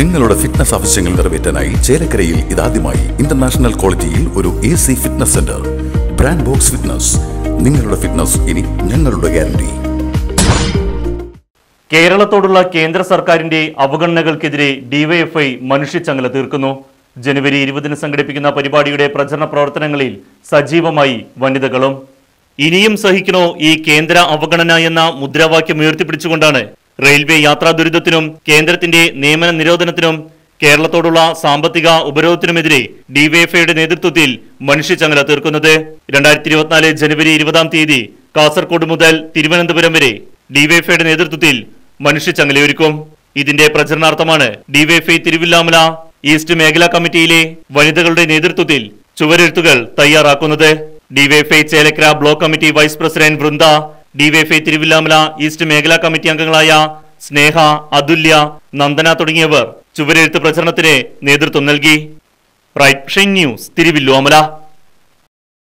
നിങ്ങളുടെ ഫിറ്റ്നസ് ആവശ്യങ്ങൾ നിറവേറ്റാനായി ചേലക്കരയിൽ ഇതാദ്യമായി ഇന്റർനാഷണൽ ക്വാളിറ്റിയിൽ ഒരു AC fitness centre. Brand box fitness. നിങ്ങളുടെ ഫിറ്റ്നസ് ഇനി ഞങ്ങളുടെ ഗ്യാരണ്ടി. കേരളത്തോടുള്ള കേന്ദ്ര സർക്കാരിന്റെ അവഗണനകൾക്കെതിരെ ഡിവൈഎഫ്ഐ മനുഷ്യച്ചങ്ങല തീർക്കുന്നു. ജനുവരി 20 സംഘടിപ്പിക്കുന്ന പരിപാടിയുടെ പ്രചരണ പ്രവർത്തനങ്ങളിൽ സജീവമായി വനിതകളും. ഇനിയും സഹിക്കണോ ഈ കേന്ദ്ര അവഗണന എന്ന മുദ്രാവാക്യം ഉയർത്തിപ്പിടിച്ചുകൊണ്ടാണ് റെയിൽവേ യാത്രാ ദുരിതത്തിനും കേന്ദ്രത്തിന്റെ നിയമന നിരോധനത്തിനും കേരളത്തോടുള്ള സാമ്പത്തിക ഉപരോധത്തിനുമെതിരെ ഡിവൈഎഫ്ഐയുടെ നേതൃത്വത്തിൽ മനുഷ്യച്ചങ്ങല തീർക്കുന്നത്. 2024 ജനുവരി 20 കാസർഗോഡ് മുതൽ തിരുവനന്തപുരം വരെ ഡിവൈഎഫ്ഐയുടെ നേതൃത്വത്തിൽ മനുഷ്യച്ചങ്ങലയൊരുക്കും. ഇതിന്റെ പ്രചരണാർത്ഥമാണ് ഡിവൈഎഫ്ഐ തിരുവില്ലാമല ഈസ്റ്റ് മേഖലാ കമ്മിറ്റിയിലെ വനിതകളുടെ നേതൃത്വത്തിൽ ചുവരെഴുത്തുകൾ തയ്യാറാക്കുന്നത്. DYFI Chelakkara block committee vice president Vrinda, DYFI Thiruvillamala east മേഖലാ കമ്മിറ്റി അംഗങ്ങളായ സ്നേഹ, അതുല്യ, നന്ദന തുടങ്ങിയവർ ചുവരെഴുത്ത് പ്രചരണത്തിന് നേതൃത്വം നൽകി. Right news, Thiruvilwamala.